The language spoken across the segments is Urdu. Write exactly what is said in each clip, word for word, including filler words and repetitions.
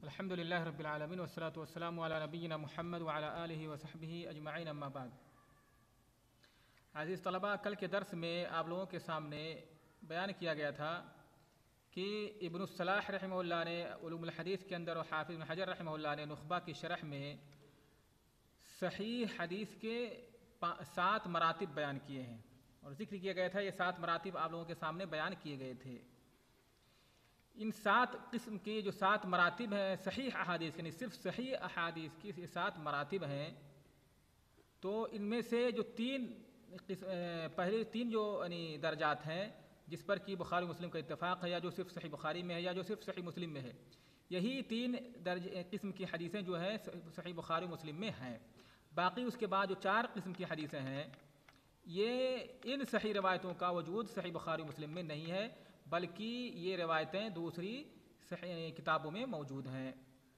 الحمد للہ رب العالمین والصلاة والسلام علی نبینا محمد وعلی آلہ وصحبہ اجمعین اما بعد۔ عزیز طلباء، کل کے درس میں آپ لوگوں کے سامنے بیان کیا گیا تھا کہ ابن الصلاح رحمہ اللہ نے علوم الحدیث کے اندر اور حافظ ابن حجر رحمہ اللہ نے نخبہ کی شرح میں صحیح حدیث کے سات مراتب بیان کیے ہیں، اور ذکر کیا گیا تھا یہ سات مراتب آپ لوگوں کے سامنے بیان کیے گئے تھے۔ ان سات قسم کے جو سات مراتب ہیں صحیح احادیث، یعنی صرف صحیح احادیث کی یہ سات مراتب ہیں، تو ان میں سے جو تین پہلے تین جو یعنی درجات ہیں جس پر کہ بخاری مسلم کا اتفاق ہے، یا جو صرف صحیح بخاری میں ہے یا جو صرف صحیح مسلم میں ہے، یہی تین درج قسم کی حدیثیں جو ہیں صحیح بخاری مسلم میں ہیں۔ باقی اس کے بعد جو چار قسم کی حدیثیں ہیں یہ ان صحیح روایتوں کا وجود صحیح بخاری مسلم میں نہیں ہے، بلکہ یہ روایتیں دوسری صحیح کتابوں میں موجود ہیں۔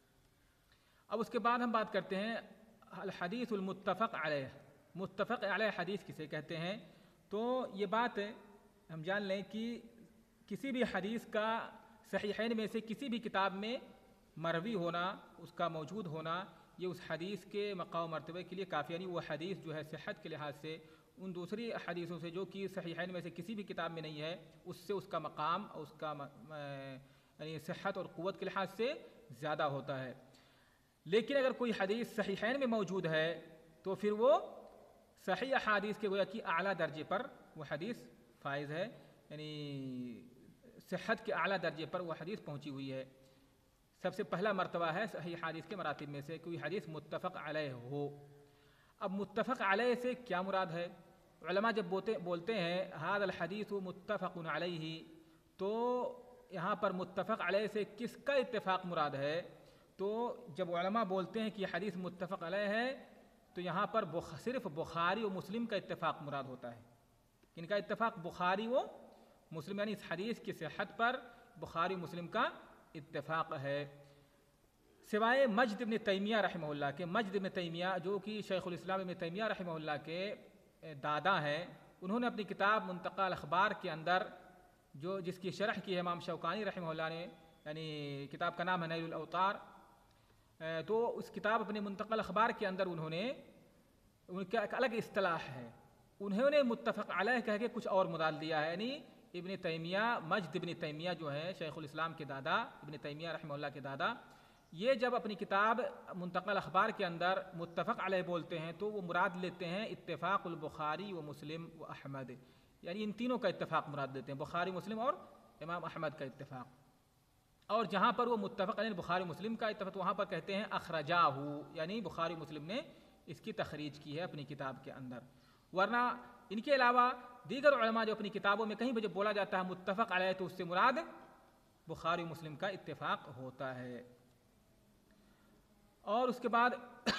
اب اس کے بعد ہم بات کرتے ہیں الحدیث المتفق علیہ۔ متفق علیہ حدیث کسے کہتے ہیں؟ تو یہ بات ہم جان لیں کہ کسی بھی حدیث کا صحیحین میں سے کسی بھی کتاب میں مروی ہونا، اس کا موجود ہونا، یہ اس حدیث کے مقام و مرتبے کے لیے کافی، یعنی وہ حدیث جو ہے صحت کے لحاظ سے ان دوسری حدیثوں سے جو کہ صحیحین میں سے کسی بھی کتاب میں نہیں ہے، اس سے اس کا مقام اور اس کا یعنی صحت اور قوت کے لحاظ سے زیادہ ہوتا ہے۔ لیکن اگر کوئی حدیث صحیحین میں موجود ہے تو پھر وہ صحیح احادیث کے گویا کہ اعلیٰ درجے پر وہ حدیث فائز ہے، یعنی صحت کے اعلیٰ درجے پر وہ حدیث پہنچی ہوئی ہے۔ سب سے پہلا مرتبہ ہے صحیح حدیث کے مراتب میں سے کوئی حدیث متفق علیہ ہو۔ اب متفق علیہ سے کیا مراد ہے؟ علماء جب بولتے بولتے ہیں ھذا الحدیث متفق علیہ، تو یہاں پر متفق علیہ سے کس کا اتفاق مراد ہے؟ تو جب علماء بولتے ہیں کہ یہ حدیث متفق علیہ ہے تو یہاں پر صرف بخاری و مسلم کا اتفاق مراد ہوتا ہے۔ ان کا اتفاق بخاری و مسلم، یعنی اس حدیث کی صحت پر بخاری و مسلم کا اتفاق ہے، سوائے مجد ابن تیمیہ رحمہ اللہ کے۔ مجد ابن تیمیہ جو کہ شیخ الاسلام ابن تیمیہ رحمہ اللہ کے دادا ہیں، انہوں نے اپنی کتاب منتقى الاخبار کے اندر جو جس کی شرح کی ہے امام شوکانی رحمہ اللہ نے، یعنی کتاب کا نام ہے نیل الاوطار، تو اس کتاب اپنے منتقى الاخبار کے اندر انہوں نے ان کا ایک الگ اصطلاح ہے، انہوں نے متفق علیہ کہہ کے کچھ اور مراد دیا ہے، یعنی ابن تیمیہ مجد ابن تیمیہ جو ہے شیخ الاسلام کے دادا، ابن تیمیہ رحمہ اللہ کے دادا، یہ جب اپنی کتاب منتقى الاخبار کے اندر متفق علیہ بولتے ہیں تو وہ مراد لیتے ہیں اتفاق البخاری و مسلم و احمد، یعنی ان تینوں کا اتفاق مراد دیتے ہیں، بخاری مسلم اور امام احمد کا اتفاق۔ اور جہاں پر وہ متفق علیہ بخاری مسلم کا اتفاق وہاں پر کہتے ہیں اخرجاہ، یعنی بخاری مسلم نے اس کی تخریج کی ہے اپنی کتاب کے اندر۔ ورنہ ان کے علاوہ دیگر علماء جو اپنی کتابوں میں کہیں بھی جب بولا جاتا ہے متفق علیہ تو اس سے مراد بخاری مسلم کا اتفاق ہوتا ہے۔ اور اس کے بعد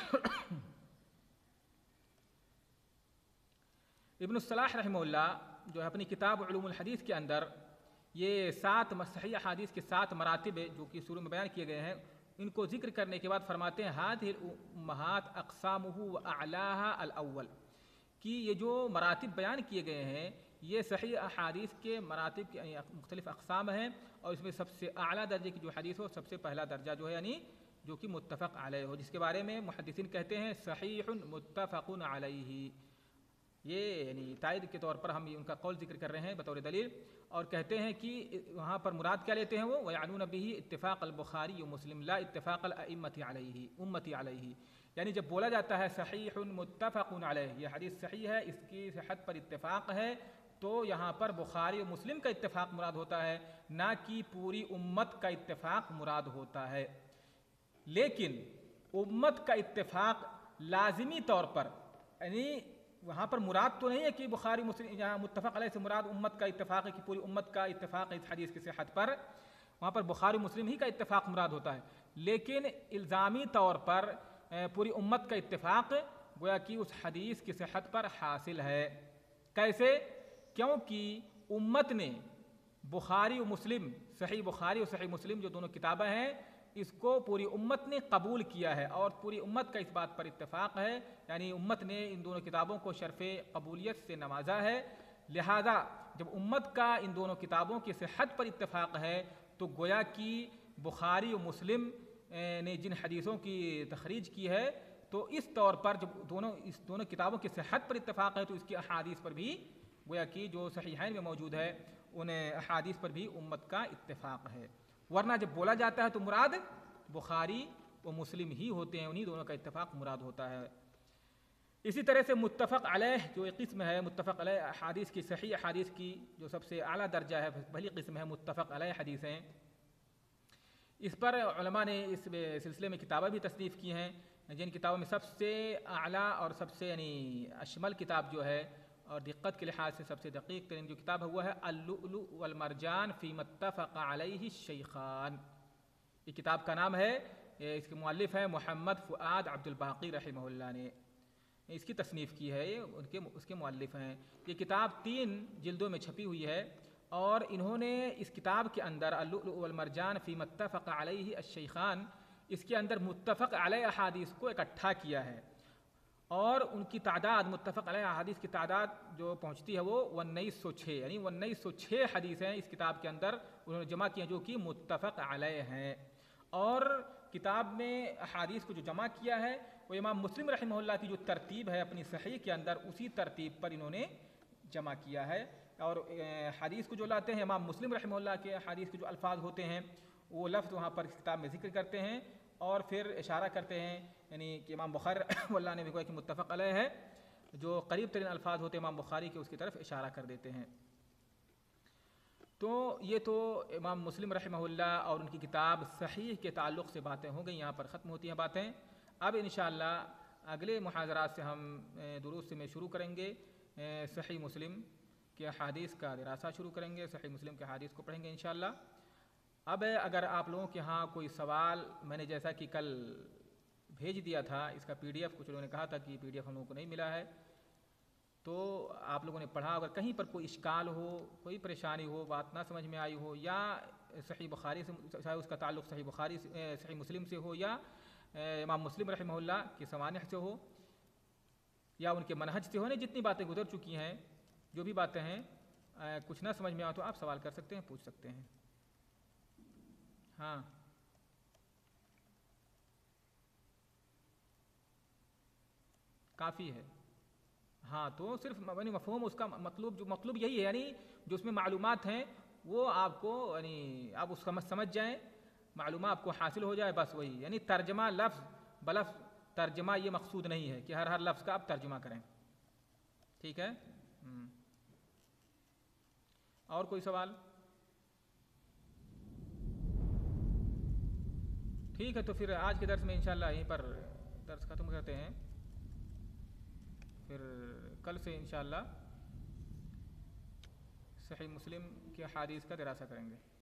ابن الصلاح رحمہ اللہ جو ہے اپنی کتاب علوم الحدیث کے اندر یہ سات صحیح احادیث کے سات مراتب جو کہ شروع میں بیان کیے گئے ہیں، ان کو ذکر کرنے کے بعد فرماتے ہیں ھذہ الامہات اقسامہ واعلاھا الاول، کہ یہ جو مراتب بیان کیے گئے ہیں یہ صحیح احادیث کے مراتب کے مختلف اقسام ہیں، اور اس میں سب سے اعلیٰ درجے کی جو حدیث ہو سب سے پہلا درجہ جو ہے یعنی جو کہ متفق علیہ ہو، جس کے بارے میں محدثین کہتے ہیں صحیح متفق علیہ، یہ یعنی تائید کے طور پر ہم ان کا قول ذکر کر رہے ہیں بطور دلیل، اور کہتے ہیں کہ وہاں پر مراد کیا لیتے ہیں وہ وَيَعْنُونَ بِهِ اتفاق البخاری و مسلم لا اتفاق الائمۃ علیہ امتی علیہ، یعنی جب بولا جاتا ہے صحیح متفق علیہ، یہ حدیث صحیح ہے، اس کی صحت پر اتفاق ہے، تو یہاں پر بخاری و مسلم کا اتفاق مراد ہوتا ہے، نہ کہ پوری امت کا اتفاق مراد ہوتا ہے۔ لیکن امت کا اتفاق لازمی طور پر، یعنی وہاں پر مراد تو نہیں ہے کہ بخاری مسلم جہاں متفق علیہ سے مراد امت کا اتفاق ہے کہ پوری امت کا اتفاق ہے اس حدیث کی صحت پر، وہاں پر بخاری مسلم ہی کا اتفاق مراد ہوتا ہے، لیکن الزامی طور پر پوری امت کا اتفاق گویا کہ اس حدیث کی صحت پر حاصل ہے۔ کیسے؟ کیونکہ امت نے بخاری و مسلم، صحیح بخاری اور صحیح مسلم جو دونوں کتابیں ہیں، اس کو پوری امت نے قبول کیا ہے اور پوری امت کا اس بات پر اتفاق ہے، یعنی امت نے ان دونوں کتابوں کو شرف قبولیت سے نوازا ہے، لہذا جب امت کا ان دونوں کتابوں کی صحت پر اتفاق ہے تو گویا کہ بخاری و مسلم نے جن حدیثوں کی تخریج کی ہے تو اس طور پر جب دونوں اس دونوں کتابوں کی صحت پر اتفاق ہے تو اس کی احادیث پر بھی گویا کہ جو صحیحین میں موجود ہے ان احادیث پر بھی امت کا اتفاق ہے. ورنہ جب بولا جاتا ہے تو مراد بخاری و مسلم ہی ہوتے ہیں, انہی دونوں کا اتفاق مراد ہوتا ہے. اسی طرح سے متفق علیہ جو ایک قسم ہے, متفق علیہ احادیث کی, صحیح احادیث کی جو سب سے اعلیٰ درجہ ہے پہلی قسم ہے متفق علیہ حدیثیں. اس پر علماء نے اس سلسلے میں کتابیں بھی تصنیف کی ہیں, جن کتابوں میں سب سے اعلیٰ اور سب سے یعنی اشمل کتاب جو ہے اور دقت کے لحاظ سے سب سے دقیق ترین جو کتاب ہے وہ ہے اللؤلؤ والمرجان فی متفق علیہ الشیخان. یہ کتاب کا نام ہے, اس کے مؤلف ہیں محمد فؤاد عبد الباقی رحمہ اللہ نے اس کی تصنیف کی ہے, یہ ان کے اس کے مؤلف ہیں. یہ کتاب تین جلدوں میں چھپی ہوئی ہے اور انہوں نے اس کتاب کے اندر اللؤلؤ والمرجان فی متفق علیہ الشیخان اس کے اندر متفق علیہ احادیث کو اکٹھا کیا ہے اور ان کی تعداد متفق علیہ احادیث کی تعداد جو پہنچتی ہے وہ انیس سو چھ یعنی انیس سو چھ حدیثیں اس کتاب کے اندر انہوں نے جمع کی ہیں جو کہ متفق علیہ ہیں. اور کتاب میں احادیث کو جو جمع کیا ہے وہ امام مسلم رحمہ اللہ کی جو ترتیب ہے اپنی صحیح کے اندر اسی ترتیب پر انہوں نے جمع کیا ہے. اور حدیث کو جو لاتے ہیں امام مسلم رحمہ اللہ کے حدیث کے جو الفاظ ہوتے ہیں وہ لفظ وہاں پر اس کتاب میں ذکر کرتے ہیں اور پھر اشارہ کرتے ہیں, یعنی کہ امام بخاری رحمہ اللہ نے بھی کہا کہ متفق علیہ ہے, جو قریب ترین الفاظ ہوتے ہیں امام بخاری کے اس کی طرف اشارہ کر دیتے ہیں. تو یہ تو امام مسلم رحمہ اللہ اور ان کی کتاب صحیح کے تعلق سے باتیں ہو گئیں, یہاں پر ختم ہوتی ہیں باتیں. اب انشاءاللہ اگلے محاضرات سے ہم دروس میں شروع کریں گے, صحیح مسلم کے احادیث کا دراسہ شروع کریں گے, صحیح مسلم کے احادیث کو پڑھیں گے انشاءاللہ. اب اگر آپ لوگوں کے ہاں کوئی سوال, میں نے جیسا کہ کل بھیج دیا تھا اس کا پی ڈی ایف, کچھ لوگوں نے کہا تھا کہ پی ڈی ایف ہم لوگوں کو نہیں ملا ہے, تو آپ لوگوں نے پڑھا, اگر کہیں پر کوئی اشکال ہو, کوئی پریشانی ہو, بات نہ سمجھ میں آئی ہو, یا صحیح بخاری سے چاہے اس کا تعلق صحیح بخاری سے صحیح مسلم سے ہو یا امام مسلم رحمہ اللہ کے سوانح سے ہو یا ان کے منہج سے ہو, نے جتنی باتیں گزر چکی ہیں, جو بھی باتیں ہیں, کچھ نہ سمجھ میں آ تو آپ سوال کر سکتے ہیں, پوچھ سکتے ہیں. ہاں کافی ہے. ہاں تو صرف یعنی مفہوم اس کا مطلوب جو مطلوب یہی ہے, یعنی جو اس میں معلومات ہیں وہ آپ کو یعنی آپ اس کا سمجھ جائیں, معلومات آپ کو حاصل ہو جائے, بس وہی. یعنی ترجمہ لفظ بلفظ ترجمہ یہ مقصود نہیں ہے کہ ہر ہر لفظ کا آپ ترجمہ کریں. ٹھیک ہے. اور کوئی سوال؟ ٹھیک ہے, تو پھر آج کے درس میں انشاءاللہ یہیں پر درس ختم کرتے ہیں, پھر کل سے انشاءاللہ صحیح مسلم کے احادیث کا دراسہ کریں گے.